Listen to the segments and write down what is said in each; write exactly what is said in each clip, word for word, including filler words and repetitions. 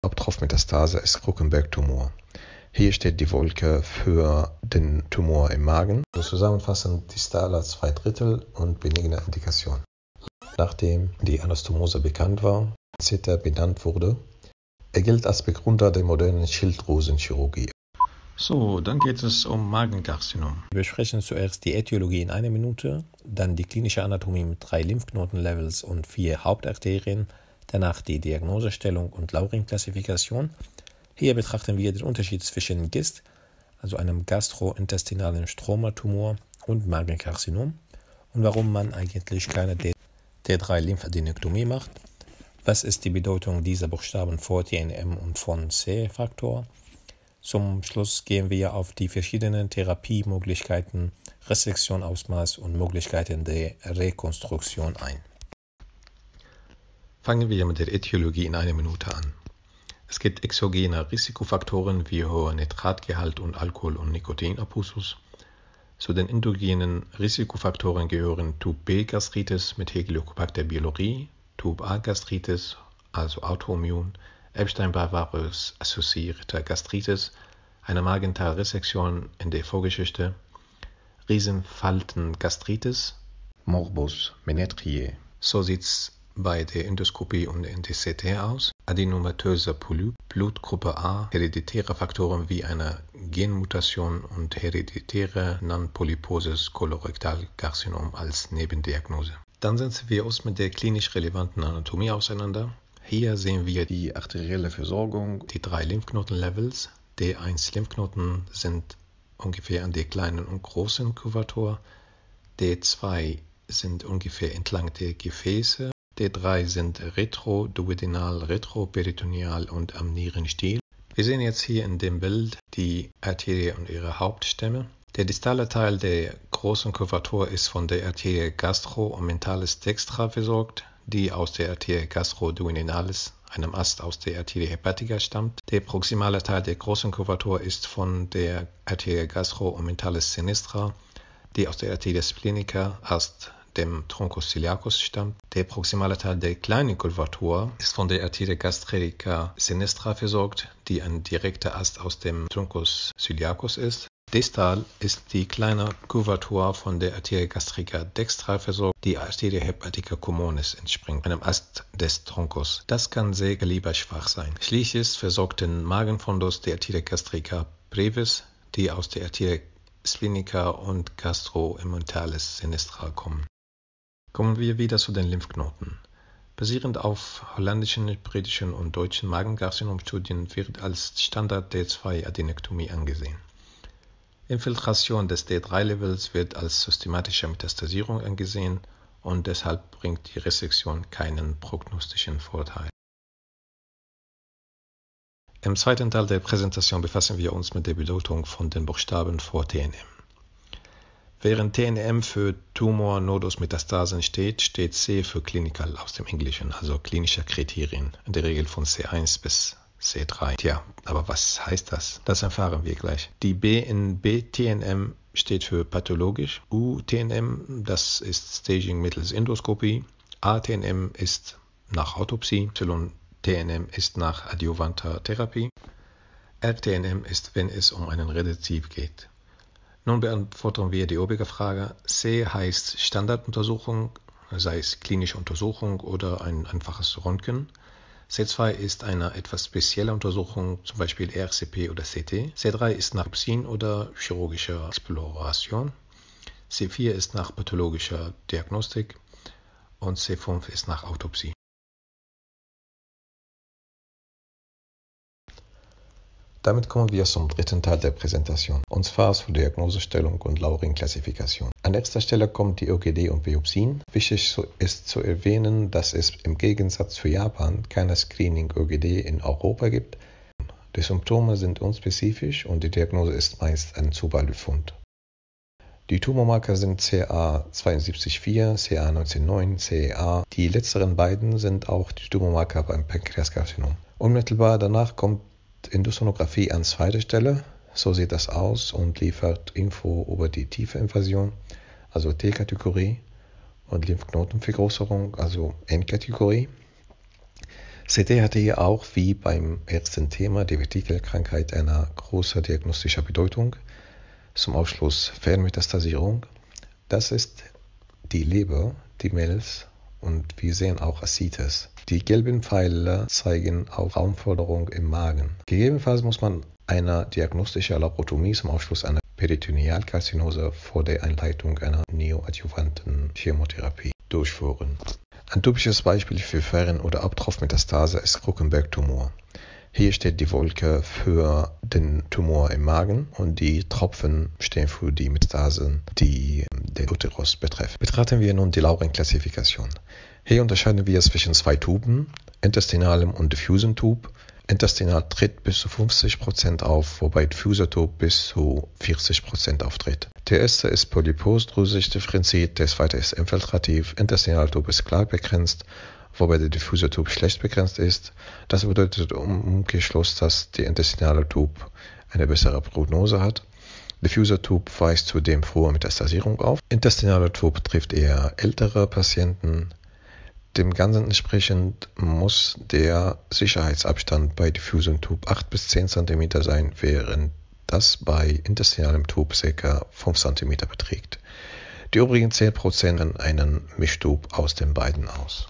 Haupttraufmetastase ist Krukenberg-Tumor. Hier steht die Wolke für den Tumor im Magen. Also zusammenfassend distaler zwei Drittel und benigne Indikation. Nachdem die Anastomose bekannt war, C T benannt wurde, er gilt als Begründer der modernen Schilddrüsenchirurgie. So, dann geht es um Magenkarzinom. Wir besprechen zuerst die Ätiologie in einer Minute, dann die klinische Anatomie mit drei Lymphknotenlevels und vier Hauptarterien, danach die Diagnosestellung und Laurin-Klassifikation. Hier betrachten wir den Unterschied zwischen G I S T, also einem gastrointestinalen Stromatumor, und Magenkarzinom und warum man eigentlich keine D drei Lymphadenektomie macht. Was ist die Bedeutung dieser Buchstaben vor T N M und von C-Faktor? Zum Schluss gehen wir auf die verschiedenen Therapiemöglichkeiten, Resektion, Ausmaß und Möglichkeiten der Rekonstruktion ein. Fangen wir mit der Ätiologie in einer Minute an. Es gibt exogene Risikofaktoren wie hoher Nitratgehalt und Alkohol- und Nikotinabusus. Zu den endogenen Risikofaktoren gehören Typ B Gastritis mit Helicobacter pylori, Typ A Gastritis, also autoimmun, Epstein-Barr-Virus assoziierte Gastritis, eine Magentalresektion in der Vorgeschichte, Riesenfaltengastritis, Morbus Menetrier. So sieht's bei der Endoskopie und in der C T aus, adenomatöser Polyp, Blutgruppe A, hereditäre Faktoren wie eine Genmutation und hereditäre non-polyposes Kolorektalkarzinom als Nebendiagnose. Dann setzen wir uns mit der klinisch relevanten Anatomie auseinander. Hier sehen wir die arterielle Versorgung, die drei Lymphknotenlevels. D eins Lymphknoten sind ungefähr an der kleinen und großen Kuvatur. D zwei sind ungefähr entlang der Gefäße. D drei sind retroduodenal, retroperitoneal und am Nierenstiel. Wir sehen jetzt hier in dem Bild die Arterie und ihre Hauptstämme. Der distale Teil der großen Kuvatur ist von der Arterie gastroomentalis dextra versorgt, die aus der Arterie gastroduodenalis, einem Ast aus der Arterie hepatica, stammt. Der proximale Teil der großen Kuvatur ist von der Arterie gastroomentalis sinistra, die aus der Arterie splenica, Ast dem Truncus ciliacus stammt. Der proximale Teil der kleinen Kuvatur ist von der Arterie gastrica sinistra versorgt, die ein direkter Ast aus dem Truncus ciliacus ist. Distal ist die kleine Kuvatur von der Arterie gastrica dextra versorgt, die Arterie hepatica communis entspringt, einem Ast des Truncus. Das kann sehr kaliberschwach sein. Schließlich versorgt den Magenfundus der Arterie gastrica brevis, die aus der Arterie splenica und gastroomentalis sinistra kommen. Kommen wir wieder zu den Lymphknoten. Basierend auf holländischen, britischen und deutschen Magenkarzinomstudien wird als Standard D zwei Adenektomie angesehen. Infiltration des D drei Levels wird als systematische Metastasierung angesehen und deshalb bringt die Resektion keinen prognostischen Vorteil. Im zweiten Teil der Präsentation befassen wir uns mit der Bedeutung von den Buchstaben vor T N M. Während T N M für Tumor Nodus Metastasen steht, steht C für Clinical aus dem Englischen, also klinische Kriterien, in der Regel von C eins bis C drei. Tja, aber was heißt das? Das erfahren wir gleich. Die B in B T N M steht für pathologisch, U T N M, das ist Staging mittels Endoskopie, A T N M ist nach Autopsie, Y T N M ist nach adjuvanter Therapie, R T N M ist, wenn es um einen Rezidiv geht. Nun beantworten wir die obige Frage. C heißt Standarduntersuchung, sei es klinische Untersuchung oder ein einfaches Röntgen. C zwei ist eine etwas spezielle Untersuchung, zum Beispiel R C P oder C T. C drei ist nach Biopsien oder chirurgischer Exploration. C vier ist nach pathologischer Diagnostik und C fünf ist nach Autopsie. Damit kommen wir zum dritten Teil der Präsentation, und zwar zur Diagnosestellung und Laurin-Klassifikation. An erster Stelle kommt die O G D und Biopsien. Wichtig ist zu erwähnen, dass es im Gegensatz zu Japan keine Screening-O G D in Europa gibt. Die Symptome sind unspezifisch und die Diagnose ist meist ein Zufallbefund. Die Tumormarker sind C A sieben zwei vier, C A neunzehn neun, C E A. Die letzteren beiden sind auch die Tumormarker beim Pankreaskarzinom. Unmittelbar danach kommt Endosonographie an zweiter Stelle, so sieht das aus und liefert Info über die tiefe Invasion, also T-Kategorie, und Lymphknotenvergrößerung, also N-Kategorie. C T hatte hier auch wie beim ersten Thema die Vetikelkrankheit eine große diagnostische Bedeutung. Zum Ausschluss Fernmetastasierung. Das ist die Leber, die Milz und wir sehen auch Aszites. Die gelben Pfeile zeigen auf Raumforderung im Magen. Gegebenenfalls muss man eine diagnostische Laparotomie zum Ausschluss einer Peritonealkarzinose vor der Einleitung einer neoadjuvanten Chemotherapie durchführen. Ein typisches Beispiel für Fern- oder Abtropfmetastase ist Krukenberg-Tumor. Hier steht die Wolke für den Tumor im Magen und die Tropfen stehen für die Metastasen, die den Uterus betreffen. Betrachten wir nun die Lauren-Klassifikation. Hier unterscheiden wir zwischen zwei Tuben, intestinalem und diffusen Tub. Intestinal tritt bis zu fünfzig Prozent auf, wobei diffuser Tub bis zu vierzig Prozent auftritt. Der erste ist polypos-drüsig differenziert, der zweite ist infiltrativ. Intestinaltub ist klar begrenzt, wobei der diffuse Tub schlecht begrenzt ist. Das bedeutet im Umkehrschluss, dass der intestinale Tub eine bessere Prognose hat. Diffuser Tub weist zudem frühe Metastasierung auf. Intestinaler Tub trifft eher ältere Patienten. Dem Ganzen entsprechend muss der Sicherheitsabstand bei diffusem Tub acht bis zehn Zentimeter sein, während das bei intestinalem Tub ca. fünf Zentimeter beträgt. Die übrigen zehn Prozent an einen Mischtub aus den beiden aus.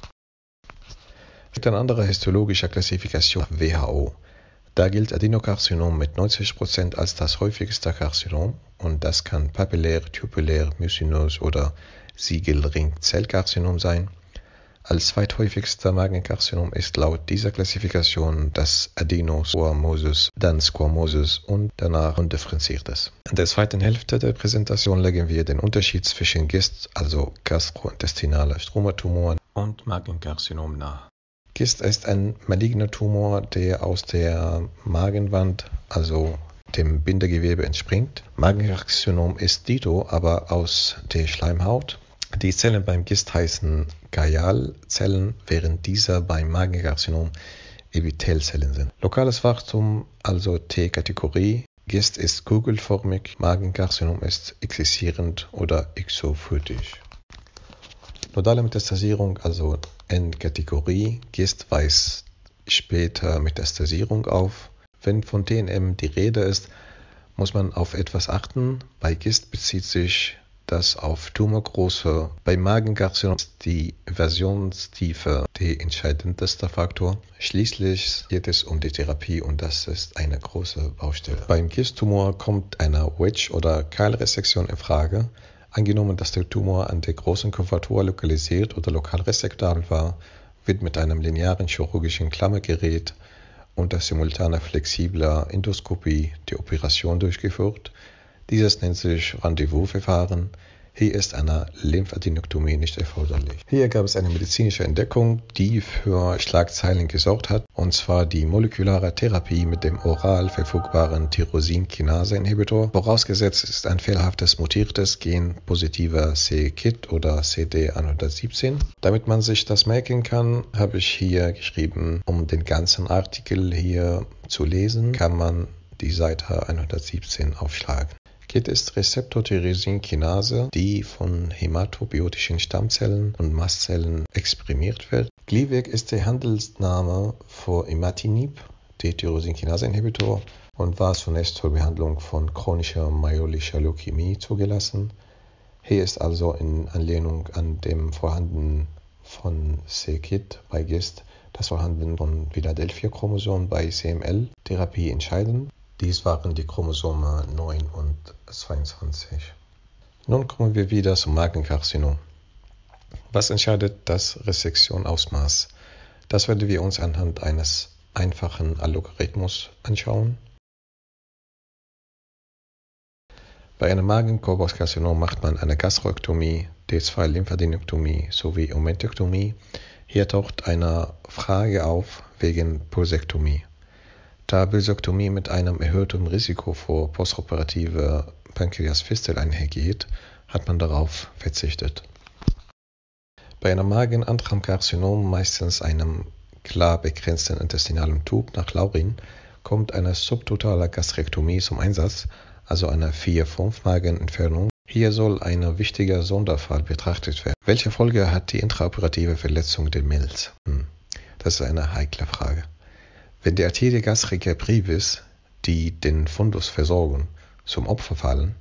Eine andere histologische Klassifikation W H O. Da gilt Adenokarzinom mit neunzig Prozent als das häufigste Karzinom und das kann papillär, tubulär, mucinös oder Siegelring-Zellkarzinom sein. Als zweithäufigster Magenkarzinom ist laut dieser Klassifikation das Adenosquamosus, dann Squamosus und danach undifferenziertes. In der zweiten Hälfte der Präsentation legen wir den Unterschied zwischen Gist, also gastrointestinale Stromatumoren, und Magenkarzinom nahe. Gist ist ein maligner Tumor, der aus der Magenwand, also dem Bindegewebe, entspringt. Magenkarzinom ist dito, aber aus der Schleimhaut. Die Zellen beim Gist heißen Glialzellen, während diese beim Magenkarzinom Epithelzellen sind. Lokales Wachstum, also T-Kategorie. Gist ist kugelförmig, Magenkarzinom ist exzessierend oder exophytisch. Nodale Metastasierung, also N-Kategorie. Gist weist später Metastasierung auf. Wenn von T N M die Rede ist, muss man auf etwas achten. Bei Gist bezieht sich das auf Tumorgröße. Bei Magenkarzinom ist die Invasionstiefe der entscheidendste Faktor. Schließlich geht es um die Therapie und das ist eine große Baustelle. Beim Gisttumor kommt eine Wedge- oder Keilresektion in Frage. Angenommen, dass der Tumor an der großen Kurvatur lokalisiert oder lokal resektabel war, wird mit einem linearen chirurgischen Klammergerät unter simultaner flexibler Endoskopie die Operation durchgeführt. Dieses nennt sich Rendezvous-Verfahren. Hier ist eine Lymphadenektomie nicht erforderlich. Hier gab es eine medizinische Entdeckung, die für Schlagzeilen gesorgt hat, und zwar die molekulare Therapie mit dem oral verfügbaren Tyrosinkinase-Inhibitor. Vorausgesetzt ist ein fehlerhaftes mutiertes Gen positiver c-Kit oder C D hundertsiebzehn. Damit man sich das merken kann, habe ich hier geschrieben, um den ganzen Artikel hier zu lesen, kann man die Seite hundertsiebzehn aufschlagen. Kit ist Rezeptor-Tyrosinkinase, die von hämatobiotischen Stammzellen und Mastzellen exprimiert wird. Glivec ist der Handelsname für Imatinib, der Tyrosinkinase-Inhibitor, und war zunächst zur Behandlung von chronischer myelolischer Leukämie zugelassen. Hier ist also in Anlehnung an dem Vorhanden von c-Kit bei Gist das Vorhanden von Philadelphia-Chromosom bei C M L-Therapie entscheidend. Dies waren die Chromosome neun und zweiundzwanzig. Nun kommen wir wieder zum Magenkarzinom. Was entscheidet das Resektionausmaß? Das werden wir uns anhand eines einfachen Algorithmus anschauen. Bei einem Magenkorpuskarzinom macht man eine Gastroektomie, D zwei Lymphadenektomie sowie Omentektomie. Hier taucht eine Frage auf wegen Pulsektomie. Da Pulsektomie mit einem erhöhten Risiko für postoperative Pankreasfistel einhergeht, hat man darauf verzichtet. Bei einem Magenandrangkarzinom, meistens einem klar begrenzten intestinalen Tub nach Laurin, kommt eine subtotale Gastrektomie zum Einsatz, also eine vier fünf Magenentfernung. Hier soll ein wichtiger Sonderfall betrachtet werden. Welche Folge hat die intraoperative Verletzung der Milz? Hm. Das ist eine heikle Frage. Wenn die Arterie gastrica brevis, die den Fundus versorgen, zum Opfer fallen,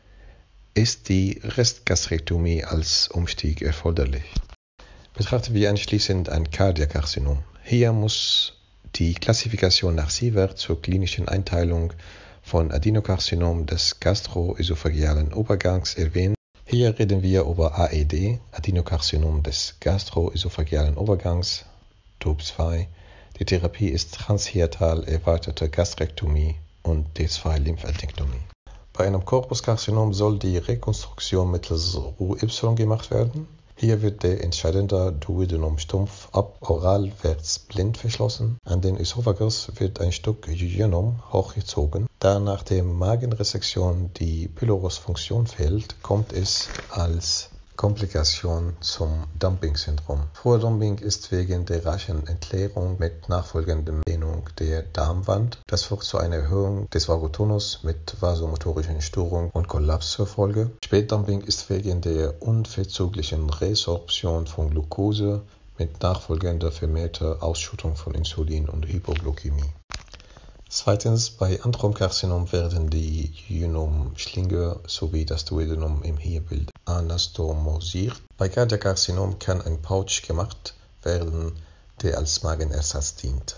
ist die Restgastrektomie als Umstieg erforderlich. Betrachten wir anschließend ein Kardiakarzinom. Hier muss die Klassifikation nach Sievert zur klinischen Einteilung von Adenokarzinom des gastroösophagealen Obergangs erwähnen. Hier reden wir über A E D, Adenokarzinom des gastroösophagealen Obergangs, Typ zwei. Die Therapie ist transhiatal erweiterte Gastrektomie und D zwei Lymphadenektomie. Bei einem Korpuskarzinom soll die Rekonstruktion mittels R U Y gemacht werden. Hier wird der entscheidende Duodenum-Stumpf ab oralwärts blind verschlossen. An den Esophagus wird ein Stück Jejunum hochgezogen. Da nach der Magenresektion die Pylorusfunktion fehlt, kommt es als Komplikation zum Dumping-Syndrom. Vordumping ist wegen der raschen Entleerung mit nachfolgender Dehnung der Darmwand. Das führt zu einer Erhöhung des Vagotonus mit vasomotorischen Störungen und Kollaps zur Folge. Spätdumping ist wegen der unverzüglichen Resorption von Glucose mit nachfolgender vermehrter Ausschüttung von Insulin und Hypoglykämie. Zweitens, bei Anthromkarzinom werden die Jejunum-Schlinge sowie das Duodenum im Hierbild anastomosiert. Bei Kardiakarzinom kann ein Pouch gemacht werden, der als Magenersatz dient.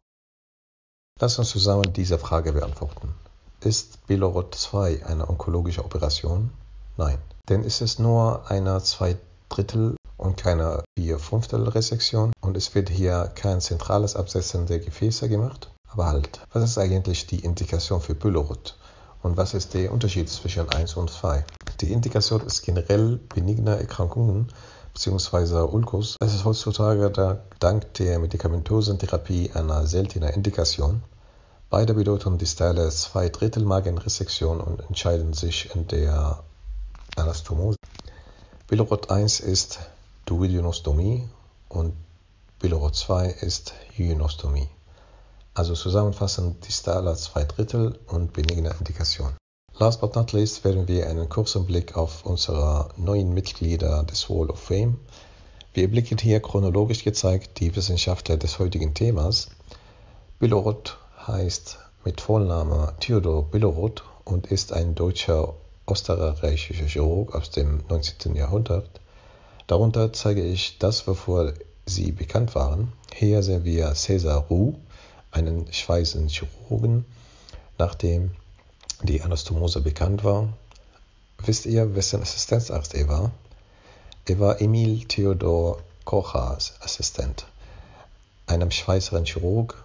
Lass uns zusammen diese Frage beantworten. Ist Bilorod zwei eine onkologische Operation? Nein, denn es ist nur eine Zweidrittel- und keine Vier-Fünftel-Resektion und es wird hier kein zentrales Absetzen der Gefäße gemacht. Aber halt, was ist eigentlich die Indikation für Bilorod und was ist der Unterschied zwischen eins und zwei? Die Indikation ist generell benigne Erkrankungen bzw. Ulkus. Es ist heutzutage da, dank der medikamentösen Therapie eine seltene Indikation. Beide bedeuten distale Zweidrittel-Magenresektion und entscheiden sich in der Anastomose. Bilorod eins ist Duodenostomie und Bilorod zwei ist Jejunostomie. Also zusammenfassend distaler Zweidrittel und benigne Indikation. Last but not least werden wir einen kurzen Blick auf unsere neuen Mitglieder des Wall of Fame. Wir blicken hier chronologisch gezeigt die Wissenschaftler des heutigen Themas. Bilorod heißt mit Vollname Theodor Bilorod und ist ein deutscher österreichischer Chirurg aus dem neunzehnten Jahrhundert. Darunter zeige ich das, wofür sie bekannt waren. Hier sehen wir Cäsar Roux, einen Schweizer Chirurgen, nachdem die Anastomose bekannt war. Wisst ihr, wessen Assistenzarzt er war? Er war Emil Theodor Kochers Assistent, einem Schweizer Chirurg,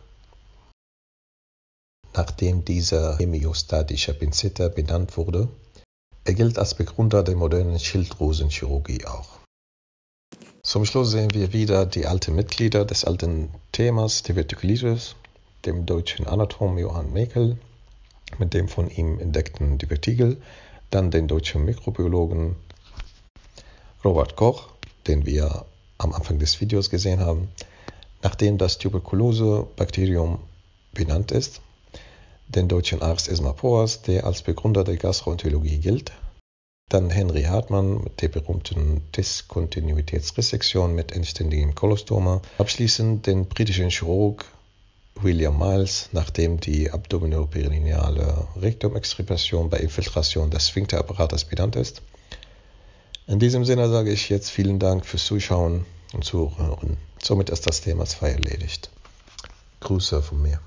nachdem dieser hämiostatische Pinzette benannt wurde. Er gilt als Begründer der modernen Schilddrüsenchirurgie auch. Zum Schluss sehen wir wieder die alten Mitglieder des alten Themas Divertikulitis, dem deutschen Anatom Johann Mekel, mit dem von ihm entdeckten Divertikel, dann den deutschen Mikrobiologen Robert Koch, den wir am Anfang des Videos gesehen haben, nachdem das Tuberkulose-Bakterium benannt ist, den deutschen Arzt Esma Poas, der als Begründer der Gastroenterologie gilt, dann Henry Hartmann mit der berühmten Diskontinuitätsresektion mit endständigem Kolostoma, abschließend den britischen Chirurg William Miles, nachdem die abdominoperineale Rektumextirpation bei Infiltration des Sphinkterapparates benannt ist. In diesem Sinne sage ich jetzt vielen Dank fürs Zuschauen und Zuhören. Somit ist das Thema zwei erledigt. Grüße von mir.